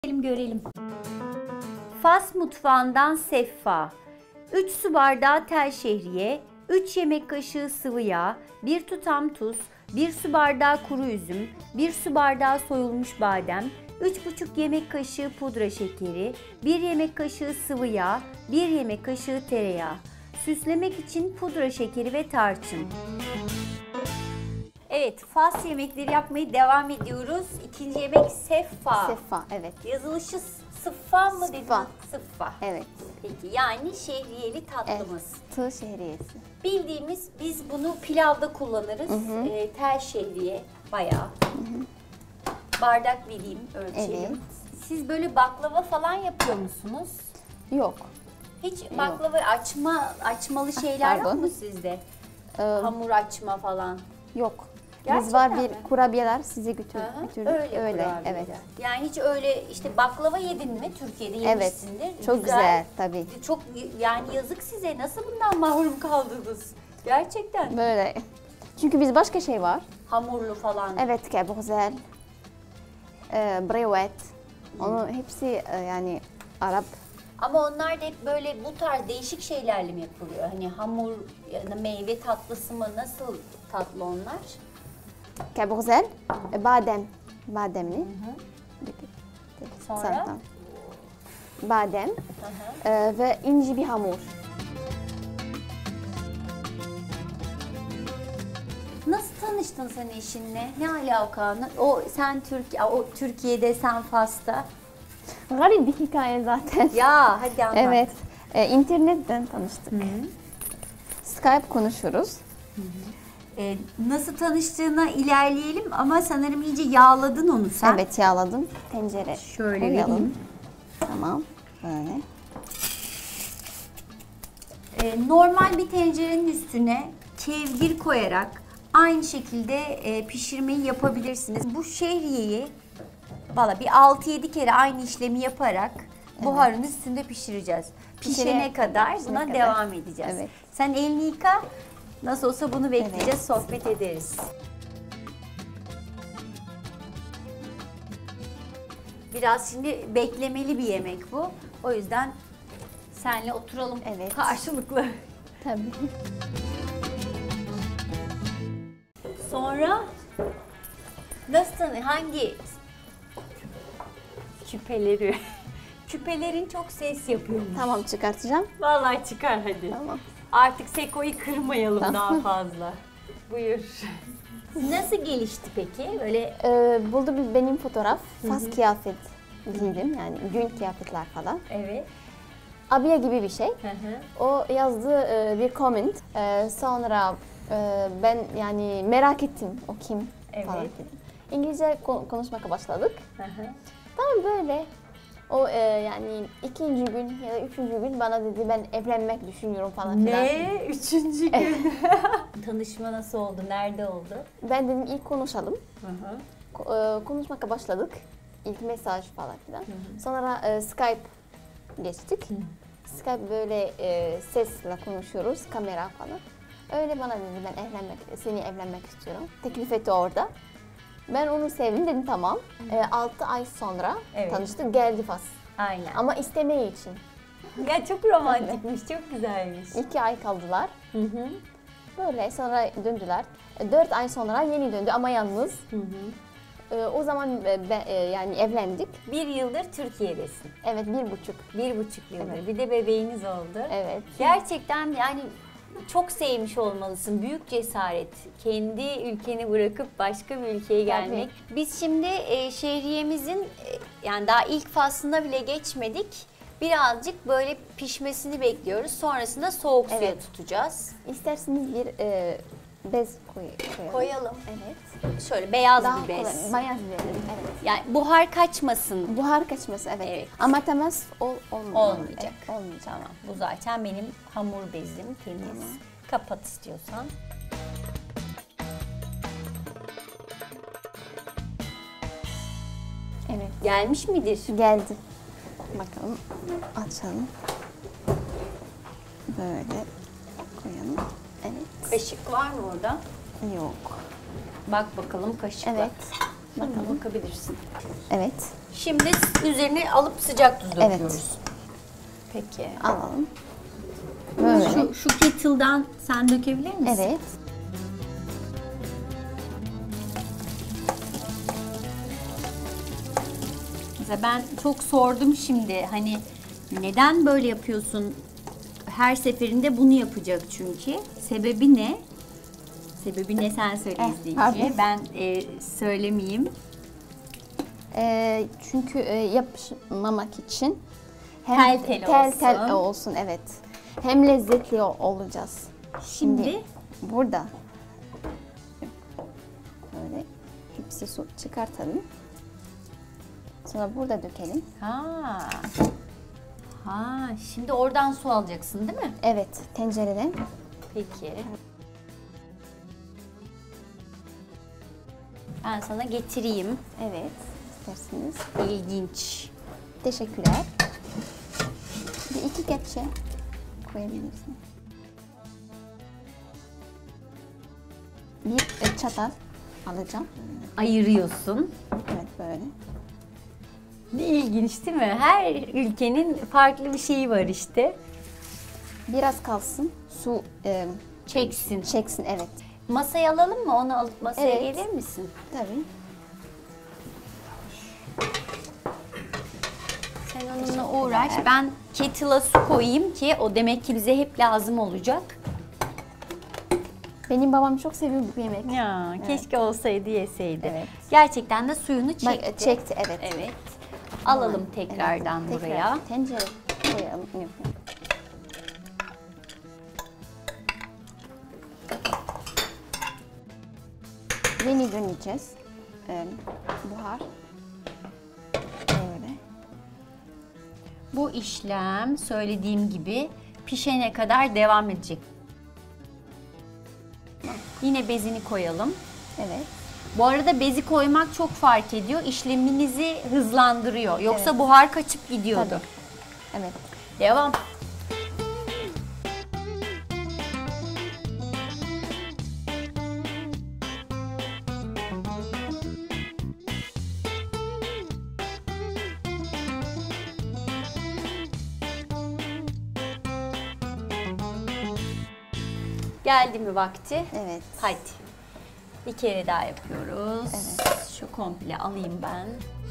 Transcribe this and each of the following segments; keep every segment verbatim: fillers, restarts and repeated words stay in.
Görelim görelim. Fas mutfağından seffa. üç su bardağı tel şehriye, üç yemek kaşığı sıvı yağ, bir tutam tuz, bir su bardağı kuru üzüm, bir su bardağı soyulmuş badem, üç buçuk yemek kaşığı pudra şekeri, bir yemek kaşığı sıvı yağ, bir yemek kaşığı tereyağı. Süslemek için pudra şekeri ve tarçın. Evet, Fas yemekleri yapmaya devam ediyoruz. İkinci yemek seffa. Seffa, evet. Yazılışı sıffa mı dedin? Sıffa. Sıffa. Evet. Peki, yani şehriyeli tatlımız. Evet, tığ şehriyesi. Bildiğimiz, biz bunu pilavda kullanırız. Hı hı. E, tel şehriye bayağı. Hı hı. Bardak vereyim, ölçelim. Evet. Siz böyle baklava falan yapıyor musunuz? Yok. Hiç baklava yok. açma açmalı şeyler Pardon. yok mu sizde? Ee, Hamur açma falan. Yok. Gerçekten Biz var mi? bir kurabiyeler size götür, götür. Öyle, öyle kurabiyeler. evet. Yani hiç öyle işte baklava yedin mi? Türkiye'de yemişsindir. Evet. Çok güzel, güzel tabii. Çok yani yazık size. Nasıl bundan mahrum kaldınız? Gerçekten. Böyle. Çünkü biz başka şey var. Hamurlu falan. Evet, kebuğzel, e, brevet. Onun hepsi e, yani Arap. Ama onlar da hep böyle bu tarz değişik şeylerle mi yapılıyor? Hani hamur, yani meyve tatlısı mı? Nasıl tatlı onlar? Kebuğzel, e, badem. Bademli. Hı hı. Sonra? Zaten. Badem Hı hı. e, ve ince bir hamur. Nasıl tanıştın sen eşinle? Ne alaka? O sen Türkiye, o Türkiye'de, sen Fas'ta. Garip bir hikaye zaten. Ya hadi anlat. Evet. E, internetten tanıştık. Hı hı. Skype konuşuyoruz. Hı hı. E, nasıl tanıştığına ilerleyelim ama sanırım iyice yağladın onu sen. Evet, yağladım. Tencere Şöyle koyalım. vereyim. Tamam. Böyle. E, normal bir tencerenin üstüne kevgir koyarak aynı şekilde e, pişirmeyi yapabilirsiniz. Bu şehriyeyi valla bir altı yedi kere aynı işlemi yaparak evet. buharın üstünde pişireceğiz. Pişene Pişire, kadar buna kadar. devam edeceğiz. Evet. Sen elini yıka. Nasıl olsa bunu bekleyeceğiz, evet. sohbet ederiz. Biraz şimdi beklemeli bir yemek bu. O yüzden senle oturalım evet. karşılıklı. Tabii. Sonra nasıl, hangi küpeleri? Küpelerin çok ses yapıyor. Tamam, çıkartacağım. Vallahi çıkar hadi. Tamam. Artık Seko'yu kırmayalım tamam. daha fazla. Buyur. Nasıl gelişti peki? Böyle ee, buldu bir benim fotoğraf. Fas kıyafet giydim, yani gün kıyafetler falan. Evet. Abiye gibi bir şey. Hı hı. O yazdı e, bir comment. E, sonra e, ben yani merak ettim o kim evet. falan dedim. İngilizce konuşmaya başladık. Hı hı. Tamam böyle. O e, yani ikinci gün ya da üçüncü gün bana dedi ben evlenmek düşünüyorum falan filan. Ne? Üçüncü gün? Tanışma nasıl oldu? Nerede oldu? Ben dedim ilk konuşalım. Hı hı. Ko- e, konuşmaya başladık. İlk mesaj falan filan. Hı hı. Sonra e, Skype geçtik. Hı. Skype böyle e, sesle konuşuyoruz, kamera falan. Öyle bana dedi ben evlenmek, seni evlenmek istiyorum. Teklif etti orada. Ben onu sevdim dedim tamam. E, altı ay sonra evet. tanıştık, geldi Fas. Aynen. Ama istemeyi için. Ya çok romantikmiş, çok güzelmiş. İki ay kaldılar. Hı hı. Böyle sonra döndüler. E, dört ay sonra yeni döndü ama yalnız. Hı hı. E, o zaman e, be, e, yani evlendik. Bir yıldır Türkiye'desin. Evet, bir buçuk. Bir buçuk yıldır. Evet. Bir de bebeğiniz oldu. Evet. Gerçekten yani çok sevmiş olmalısın. Büyük cesaret. Kendi ülkeni bırakıp başka bir ülkeye gelmek. Tabii. Biz şimdi e, şehriyemizin e, yani daha ilk faslına bile geçmedik. Birazcık böyle pişmesini bekliyoruz. Sonrasında soğuk evet. suya tutacağız. İsterseniz bir e, bez koy, koyalım. Koyalım. Evet. Şöyle beyaz daha bir bez. Kolay, beyaz bir bez. Evet. Yani buhar kaçmasın. Buhar kaçması evet. evet. Ama temas ol, olmayacak. Olmayacak. Evet, olmayacak. Tamam. Bu zaten benim hamur bezim temiz. Tamam. Kapat istiyorsan. Evet. Gelmiş midir? Geldi. Bakalım. Açalım. Böyle koyalım. Evet. Kaşık var mı orada? Yok. Bak bakalım kaşıkla. Evet. Bakalım. Bakabilirsin. Evet. Şimdi üzerine alıp sıcak tuz Evet. döküyoruz. Peki. Alalım. Böyle. Şu, şu kettle'dan sen dökebilir misin? Evet. Mesela ben çok sordum şimdi hani neden böyle yapıyorsun? Her seferinde bunu yapacak çünkü. Sebebi ne? Sebebi ne sen söyle Eh, izleyiciye. pardon. Ben e, söylemeyeyim. Ee, çünkü e, yapışmamak için Tel tel tel, tel olsun. olsun. Evet. Hem lezzetli ol- olacağız. Şimdi Burada böyle hepsi su çıkartalım. Sonra burada dökelim. ha. Ha, şimdi oradan su alacaksın değil mi? Evet, tencereden. Peki. Ben sana getireyim. Evet, isterseniz. İlginç. Teşekkürler. Bir iki kepçe koyabilirsin. Bir e, çatal alacağım. Ayırıyorsun. Evet, böyle. Ne ilginç değil mi? Her ülkenin farklı bir şeyi var işte. Biraz kalsın. Su e, Çeksin. çeksin, evet. Masaya alalım mı? Onu alıp masaya Evet. gelir misin? Tabii. Sen onunla uğraş. Ben kettle'a su koyayım ki o demek ki bize hep lazım olacak. Benim babam çok seviyor bu yemek. Ya keşke olsaydı yeseydi. Evet. Gerçekten de suyunu çekti. Bak, e, çekti, evet. Evet. Alalım tekrardan Evet, buraya. tekrar tencere koyalım. Yok, yok. Yeni döneceğiz. Ee, buhar. Böyle. Bu işlem söylediğim gibi pişene kadar devam edecek. Yine bezini koyalım. Evet. Bu arada bezi koymak çok fark ediyor. İşleminizi hızlandırıyor. Yoksa Evet. buhar kaçıp gidiyordu. Tabii. Evet. Devam. Geldi mi vakti? Evet. Hadi. Bir kere daha yapıyoruz. Evet. Şu komple alayım ben.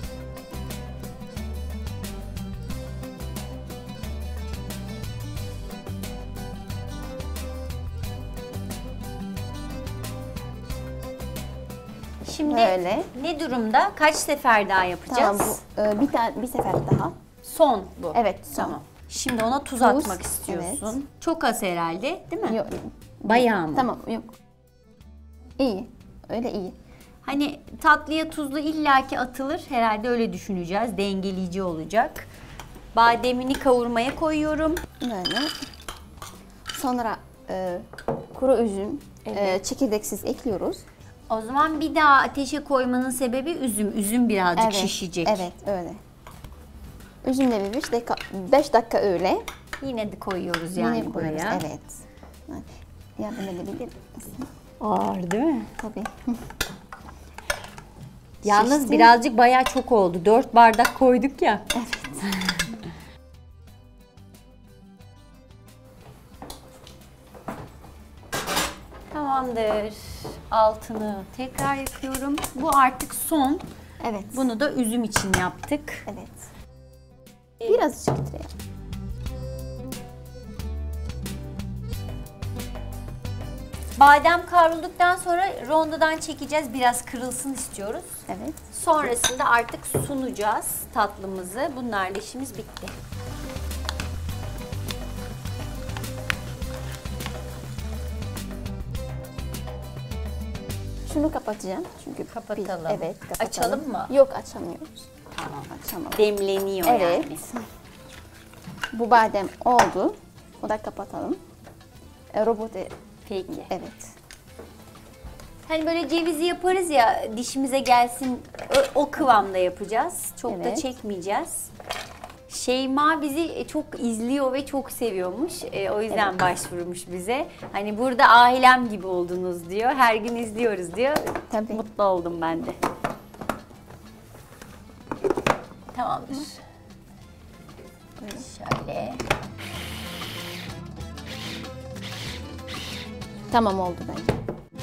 Şimdi Böyle. ne durumda? Kaç sefer daha yapacağız? Tamam, bu e, bir tane bir sefer daha. Son bu. Evet, son. Tamam. Şimdi ona tuz, Tuz, atmak istiyorsun. evet. Çok az herhalde, değil mi? Yok. Bayağı mı? Tamam, yok. İyi. Öyle iyi. Hani tatlıya tuzlu illaki atılır. Herhalde öyle düşüneceğiz. Dengeleyici olacak. Bademini kavurmaya koyuyorum. Böyle. Sonra e, kuru üzüm, Evet. e, çekirdeksiz ekliyoruz. O zaman bir daha ateşe koymanın sebebi üzüm. Üzüm birazcık Evet, şişecek. Evet, öyle. Üzümle bir beş dakika, beş dakika öyle. Yine de koyuyoruz yani Yine koyuyoruz, buraya. evet. Yardım edebilir misin? Ağır değil mi? Tabii. Yalnız Şişti. birazcık bayağı çok oldu. Dört bardak koyduk ya. Evet. Tamamdır. Altını tekrar yakıyorum. Bu artık son. Evet. Bunu da üzüm için yaptık. Evet. Biraz çıktı. Badem kavrulduktan sonra rondodan çekeceğiz. Biraz kırılsın istiyoruz. Evet. Sonrasında artık sunacağız tatlımızı. Bunlarla işimiz bitti. Şunu kapatacağım çünkü Kapatalım. bir- evet, kapatalım. Açalım mı? Yok, açamıyoruz. Tamam. Açamam. Demleniyor Evet. yani. Bu badem oldu. O da kapatalım. E, robot e- Peki. evet. Hani böyle cevizi yaparız ya dişimize gelsin o, o kıvamda yapacağız. Çok da Evet. çekmeyeceğiz. Şeyma bizi çok izliyor ve çok seviyormuş. E, o yüzden Evet. başvurmuş bize. Hani burada ailem gibi oldunuz diyor. Her gün izliyoruz diyor. Tabii. Mutlu oldum ben de. Şöyle. Tamam oldu bence.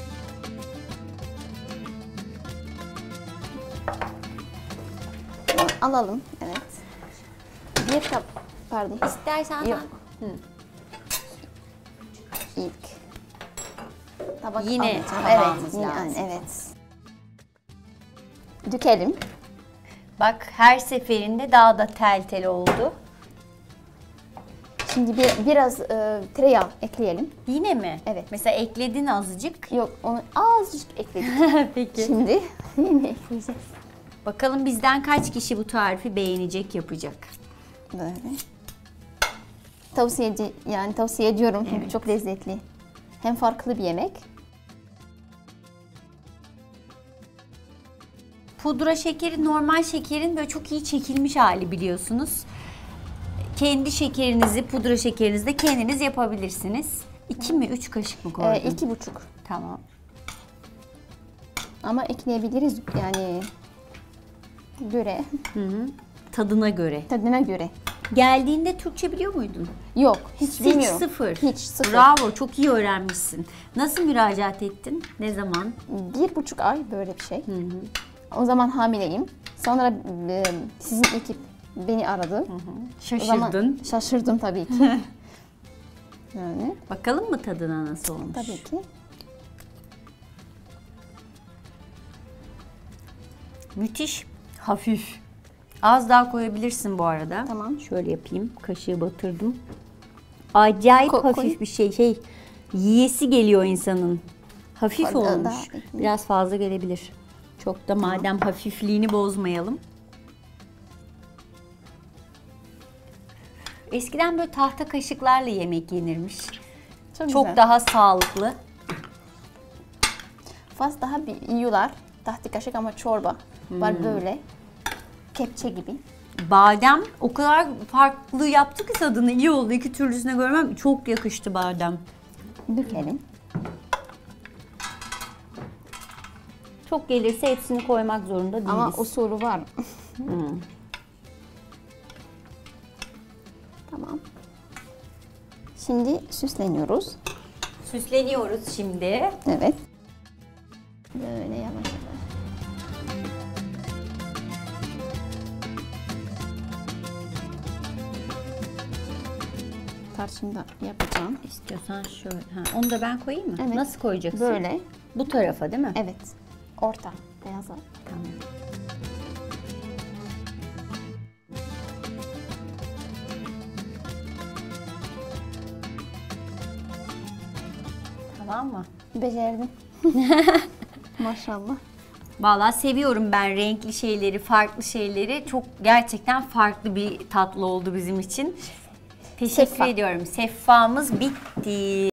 Alalım. Evet. Bir kap. Pardon. İstersen Yok. ben- Hı. İlk. Tabak Yine alacağım. tabağımız Evet. Yine lazım. aynı, evet. Dökelim. Bak her seferinde daha da tel tel oldu. Şimdi bir, biraz e, tereyağı ekleyelim. Yine mi? Evet. Mesela ekledin azıcık. Yok, onu azıcık ekledik. Peki. Şimdi yine ekleyeceğiz. Bakalım bizden kaç kişi bu tarifi beğenecek, yapacak. Böyle. Tavsiye edi- yani tavsiye ediyorum çünkü Evet. çok lezzetli. Hem farklı bir yemek. Pudra şekeri normal şekerin böyle çok iyi çekilmiş hali biliyorsunuz. Kendi şekerinizi, pudra şekerinizi de kendiniz yapabilirsiniz. İki mi, üç kaşık mı koydun? Ee, iki buçuk. Tamam. Ama ekleyebiliriz yani göre, Hı hı. Tadına göre. tadına göre. Geldiğinde Türkçe biliyor muydun? Yok, hiç Hiç bilmiyorum. sıfır. Hiç sıfır. Bravo, çok iyi öğrenmişsin. Nasıl müracaat ettin? Ne zaman? Bir buçuk ay böyle bir şey. Hı hı. O zaman hamileyim. Sonra e, sizin ekip beni aradı. O zaman Şaşırdın. şaşırdım tabii ki. Yani Bakalım mı tadına nasıl olmuş? tabii ki. Müthiş, hafif. Az daha koyabilirsin bu arada. Tamam. Şöyle yapayım. Kaşığı batırdım. Acayip Ko- hafif koy. bir şey. Şey, yiyesi geliyor insanın. Hafif Fazla olmuş. daha ekleyeyim. Biraz fazla gelebilir. Çok da madem hafifliğini bozmayalım. Eskiden böyle tahta kaşıklarla yemek yenirmiş. Çok, Çok güzel. daha sağlıklı. Faz daha bir yiyorlar. Tahta kaşık ama çorba. Hmm. Var böyle. Kepçe gibi. Badem o kadar farklı yaptı ki tadını iyi oldu. İki türlüsüne görmem çok yakıştı badem. Dökelim. Çok gelirse hepsini koymak zorunda değiliz. Ama usulü var. Hmm. Tamam. Şimdi süsleniyoruz. Süsleniyoruz şimdi. Evet. Böyle yavaş yavaş. Tarçında yapacağım. İstiyorsan şöyle. Ha, onu da ben koyayım mı? Evet. Nasıl koyacaksın? Böyle. Bu tarafa değil mi? Evet. Orta. Beyaza. Tamam. Tamam mı? Becerdim. Maşallah. Vallahi seviyorum ben renkli şeyleri, farklı şeyleri. Çok gerçekten farklı bir tatlı oldu bizim için. Teşekkür Seffa. ediyorum. Seffamız bitti.